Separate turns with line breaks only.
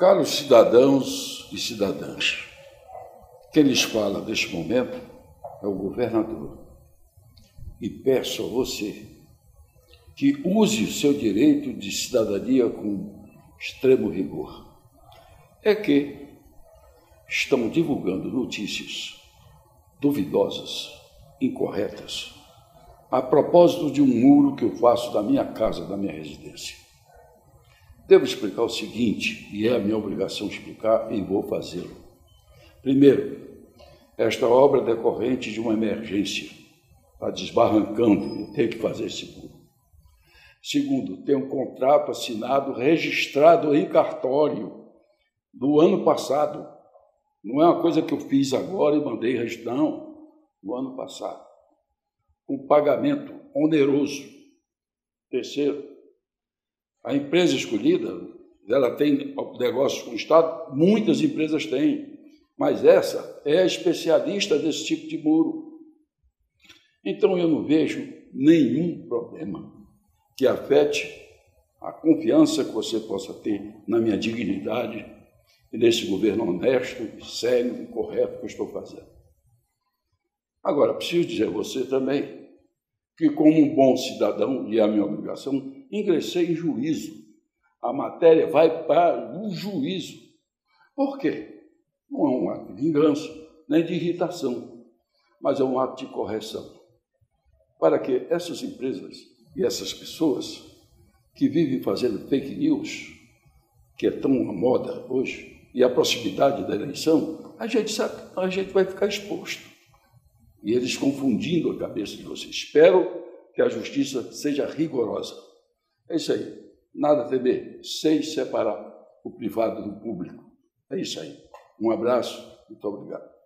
Caros cidadãos e cidadãs, quem lhes fala neste momento é o governador. E peço a você que use o seu direito de cidadania com extremo rigor. É que estão divulgando notícias duvidosas, incorretas, a propósito de um muro que eu faço da minha casa, da minha residência. Devo explicar o seguinte, e é a minha obrigação explicar, e vou fazê-lo. Primeiro, esta obra é decorrente de uma emergência, está desbarrancando, eu tenho que fazer esse muro. Segundo, tem um contrato assinado, registrado em cartório, do ano passado. Não é uma coisa que eu fiz agora e mandei registrar, não, no ano passado. Um pagamento oneroso. Terceiro, a empresa escolhida, ela tem negócios com o Estado, muitas empresas têm, mas essa é a especialista desse tipo de muro. Então eu não vejo nenhum problema que afete a confiança que você possa ter na minha dignidade e nesse governo honesto, sério e correto que eu estou fazendo. Agora, preciso dizer a você também que, como um bom cidadão, e é a minha obrigação, ingressei em juízo. A matéria vai para o juízo. Por quê? Não é um ato de vingança, nem de irritação, mas é um ato de correção. Para que essas empresas e essas pessoas que vivem fazendo fake news, que é tão à moda hoje, e a proximidade da eleição, a gente sabe, a gente vai ficar exposto. E eles confundindo a cabeça de vocês. Espero que a justiça seja rigorosa. É isso aí. Nada a temer, sem separar o privado do público. É isso aí. Um abraço, muito obrigado.